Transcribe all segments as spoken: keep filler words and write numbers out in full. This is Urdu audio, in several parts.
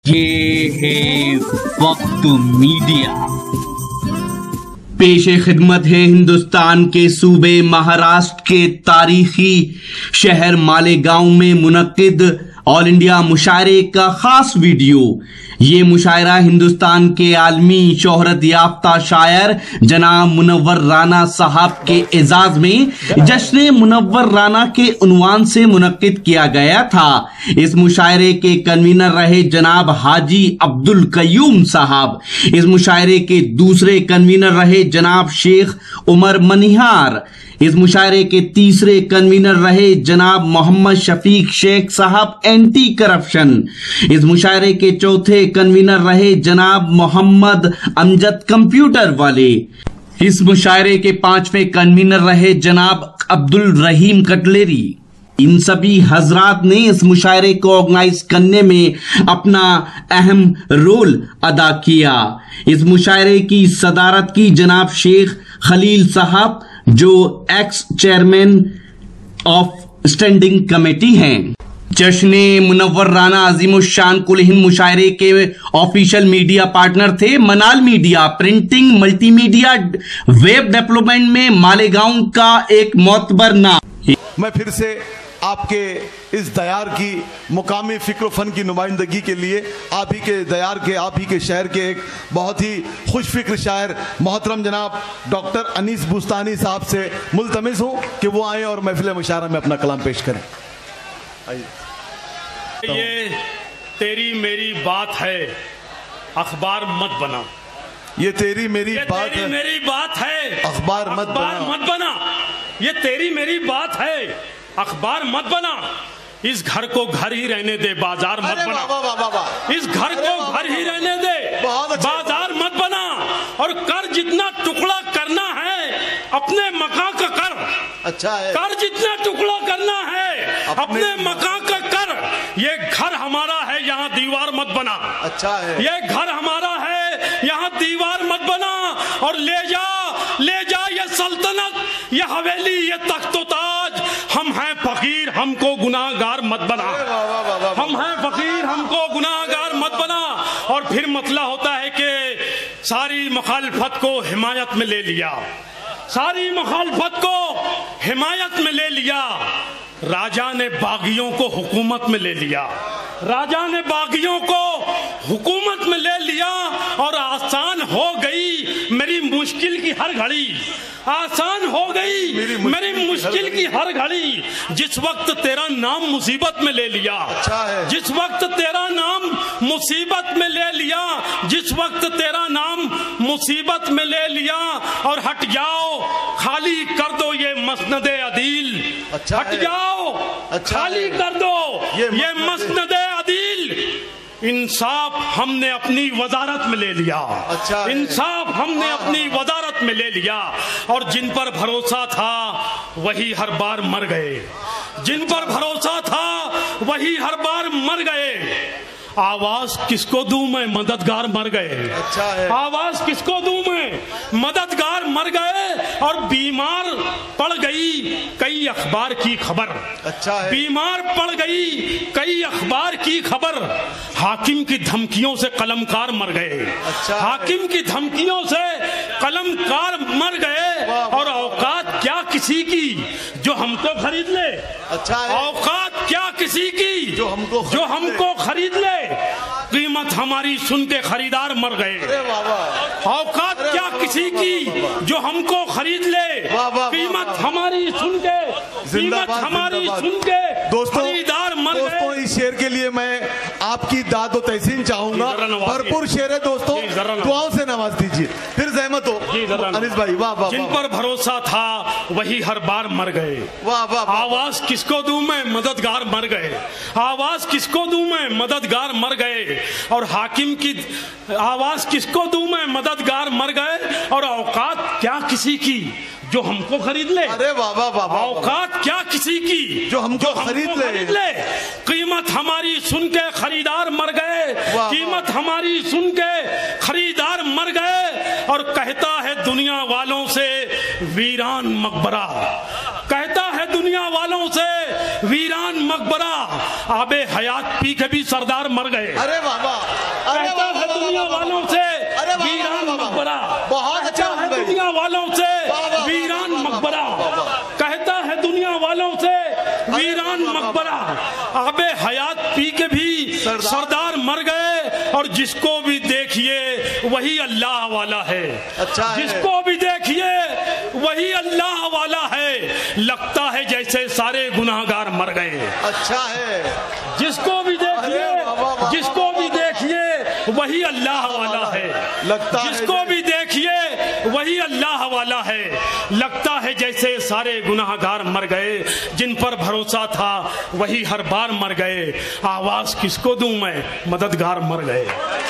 یہ ہے وقت میڈیا، پیش خدمت ہے ہندوستان کے صوبے مہاراشٹر کے تاریخی شہر مالیگاؤں میں منعقد آل انڈیا مشاعرے کا خاص ویڈیو۔ یہ مشاعرہ ہندوستان کے عالمی شہرت یافتہ شاعر جناب منور رانا صاحب کے اعزاز میں جشن منور رانا کے عنوان سے منعقد کیا گیا تھا۔ اس مشاعرے کے کنوینر رہے جناب حاجی عبدل قیوم صاحب۔ اس مشاعرے کے دوسرے کنوینر رہے جناب شیخ عمر منihar۔ اس مشاعرے کے تیسرے کنوینر رہے جناب محمد شفیق شیخ صاحب اینٹی کرپشن۔ اس مشاعرے کے چوتھے کنوینر رہے جناب محمد امجد کمپیوٹر والے۔ اس مشاعرے کے پانچویں کنوینر رہے جناب عبدل رحیم کٹلری۔ ان سبھی حضرات نے اس مشاعرے کو آرگنائز کرنے میں اپنا اہم رول ادا کیا۔ اس مشاعرے کی صدارت کی جناب شیخ خلیل صاحب جو ex chairman of standing committee ہیں۔ جشن منور رانا عظیم الشان کل ہند مشاعرے کے آفیشیل میڈیا پارٹنر تھے Manal media, printing, multi media, web development میں مالیگاؤں کا ایک معتبر نام۔ میں پھر سے آپ کے اس دیار کی مقامی فکر و فن کی نمائندگی کے لیے آپ ہی کے دیار کے آپ ہی کے شہر کے ایک بہت ہی خوش فکر شاعر محترم جناب ڈاکٹر انیس بوستانی صاحب سے ملتمس ہوں کہ وہ آئیں اور محفل مشاعرہ میں اپنا کلام پیش کریں۔ یہ تیری میری بات ہے، اخبار مت بنا۔ یہ تیری میری بات ہے، میری بات ہے، اخبار مت بنا۔ مت بنا یہ تیری میری بات ہے، اخبار مت بنا۔ اس گھر کو گھر ہی رہنے دے، بازار مت بنا۔ اس گھر کو گھر ہی رہنے دے، بازار مت بنا۔ اور کر جتنا ٹکڑا کرنا ہے اپنے مکان کا کر۔ اچھا ہے، کر جتنا ٹکڑا کرنا ہے اپنے مکان کا کر۔ یہ گھر ہمارا ہے، یہاں دیوار مت بنا۔ اچھا ہے، یہ گھر ہمارا ہے، یہاں دیوار مت بنا۔ اور لے جا لے جا یہ سلطنت، یہ حویلی، یہ تخت و تاج۔ ہم ہیں فقیر، ہم کو گناہ گار مت بنا۔ ہم ہیں فقیر، ہم کو گناہ گار مت بنا۔ اور پھر مسئلہ ہوتا ہے کہ ساری مخالفت کو حمایت میں لے لیا، ساری مخالفت کو حمایت میں لے لیا۔ راجہ نے باغیوں کو حکومت میں لے لیا، راجہ نے باغیوں کو حکومت میں لے لیا۔ اور آسان ہو گئی میری مشکل کی ہر گھڑی، آسان ہو گئی میری مشکل کی ہر گھڑی۔ جس وقت تیرا نام مصیبت میں لے لیا، جس وقت تیرا نام مصیبت میں لے لیا، جس وقت تیرا نام مصیبت میں لے لیا۔ اور ہٹ جاؤ، خالی کر دو یہ مسند عدیل۔ ہٹ جاؤ، خالی کر دو یہ مسند عدیل۔ انصاف ہم نے اپنی وزارت میں لے لیا، انصاف ہم نے اپنی وزارت میں لے لیا۔ اور جن پر بھروسہ تھا وہی ہر بار مر گئے، جن پر بھروسہ تھا وہی ہر بار مر گئے۔ آواز کس کو دوں میں، مددگار مر گئے۔ آواز کس کو دوں میں، مددگار مر گئے۔ اور بیمار پڑ گئی کئی اخبار کی خبر، بیمار پڑ گئی کئی اخبار کی خبر۔ حاکم کی دھمکیوں سے قلمکار مر گئے، حاکم کی دھمکیوں سے قلمکار مر گئے۔ اور اوقات کیا کسی کی جو ہم کو خرید لے، اوقات کیا کسی کی جو ہم کو جو ہم کو خرید لے۔ قیمت ہماری سن کے خریدار مر گئے۔ اوقات کیا کسی کی جو ہم کو خرید لے، قیمت ہماری سن کے قیمت ہماری سن کے خریدار مر گئے۔ دوستوں اس شعر کے لیے میں آپ کی داد و تحسین چاہوں گا، بھرپور شعر ہے دوستوں، دعاؤں سے نواز دیجیے۔ پھر زحمت ہو انیس بھائی۔ واہ واہ، جن پر بھروسہ تھا وہی ہر بار مر گئے۔ آواز کس کو دوں میں، مددگار مر گئے۔ آواز کس کو دوں میں، مددگار مر گئے۔ اور حاکم کی آواز کس کو دوں میں، مددگار مر گئے۔ اور اوقات کیا کسی کی جو ہم کو خرید لے، اوقات کیا کسی کی جو ہم کو خرید لے۔ قیمت ہماری سن کے خریدار مر گئے، قیمت ہماری سن کے خریدار مر گئے۔ اور کہتا ہے دنیا والوں سے ویران مقبرہ، کہتا ہے دنیا والوں سے ویران مقبرہ۔ آب حیات پی کے بھی سردار مر گئے، ارے بابا دنیا والوں سے ویران مقبرہ، بہت اچھا ہے دنیا والوں سے ویران مقبرہ، کہتا ہے دنیا والوں سے ویران مقبرہ، آب حیات پی کے بھی سردار مر گئے، اور جس کو بھی دیکھیے وہی اللہ والا ہے، جس کو بھی دیکھیے وہی اللہ والا ہے، لگتا ہے جیسے سارے گناہگار مر گئے، اچھا ہے، جس کو بھی دیکھیے جس کو بھی دیکھیے وہی اللہ والا ہے، جس کو بھی دیکھیے وہی اللہ والا ہے، لگتا ہے جیسے سارے گناہگار مر گئے، جن پر بھروسہ تھا وہی ہر بار مر گئے، آواز کس کو دوں میں، مددگار مر گئے۔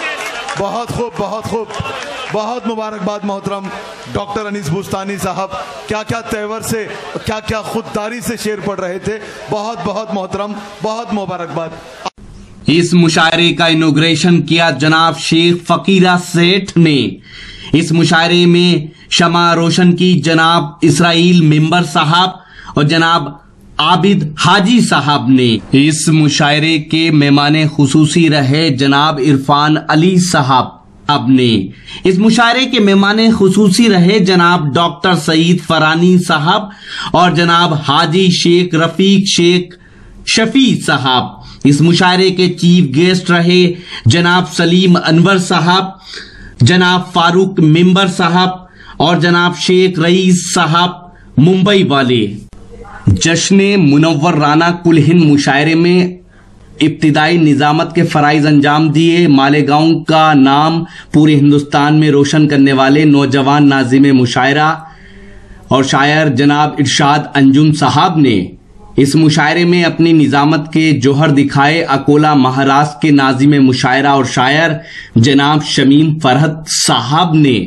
بہت خوب، بہت خوب، بہت مبارکباد محترم ڈاکٹر انیس بوستانی صاحب، کیا کیا تیور سے، کیا کیا خودداری سے شعر پڑھ رہے تھے، بہت بہت محترم، بہت مبارکباد۔ اس مشاعرے کا انوگریشن کیا جناب شیخ فقیرہ سیٹھ نے۔ اس مشاعرے میں شمع روشن کی جناب اسرائیل ممبر صاحب اور جناب عابد حاجی صاحب نے۔ اس مشاعرے کے مہمان خصوصی رہے جناب عرفان علی صاحب اب نے۔ اس مشاعرے کے مہمان خصوصی رہے جناب ڈاکٹر سعید فرانی صاحب اور جناب حاجی شیخ رفیق شیخ شفی صاحب۔ اس مشاعرے کے چیف گیسٹ رہے جناب سلیم انور صاحب، جناب فاروق ممبر صاحب اور جناب شیخ رئیس صاحب ممبئی والے۔ جشن منور رانا کل ہند مشاعرے میں ابتدائی نظامت کے فرائض انجام دیے۔ مالیگاؤں کا نام پورے ہندوستان میں روشن کرنے والے نوجوان ناظم مشاعرہ اور شاعر جناب ارشاد انجم صاحب نے اس مشاعرے میں اپنی نظامت کے جوہر دکھائے۔ اکولا مہاراشٹر کے ناظم مشاعرہ اور شاعر جناب شمیم فرحت صاحب نے۔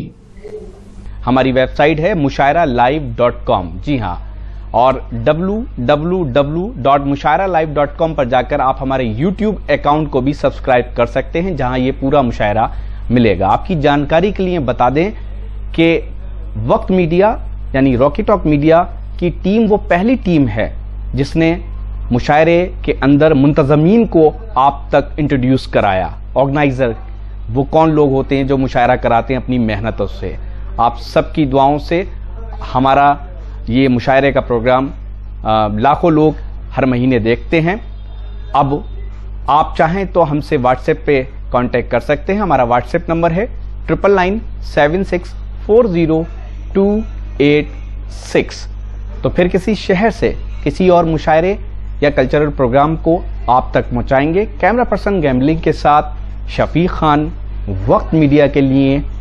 ہماری ویب سائٹ ہے مشاعرہ لائیو ڈاٹ کام، جی ہاں، اور W W W dot Mushaira live dot com پر جا کر آپ ہمارے یوٹیوب اکاؤنٹ کو بھی سبسکرائب کر سکتے ہیں، جہاں یہ پورا مشاعرہ ملے گا۔ آپ کی جانکاری کے لیے بتا دیں کہ وقت میڈیا یعنی راکی ٹاک میڈیا کی ٹیم وہ پہلی ٹیم ہے جس نے مشاعرے کے اندر منتظمین کو آپ تک انٹروڈیوس کرایا۔ آرگنائزر وہ کون لوگ ہوتے ہیں جو مشاعرہ کراتے ہیں اپنی محنتوں سے۔ آپ سب کی دعاؤں سے ہمارا یہ مشاعرے کا پروگرام لاکھوں لوگ ہر مہینے دیکھتے ہیں۔ اب آپ چاہیں تو ہم سے واٹس ایپ پہ کانٹیکٹ کر سکتے ہیں۔ ہمارا واٹس ایپ نمبر ہے triple nine seven six four zero two eight six. تو پھر کسی شہر سے کسی اور مشاعرے یا کلچرل پروگرام کو آپ تک پہنچائیں گے۔ کیمرہ پرسن گیمبلنگ کے ساتھ شفیق خان، وقت میڈیا کے لیے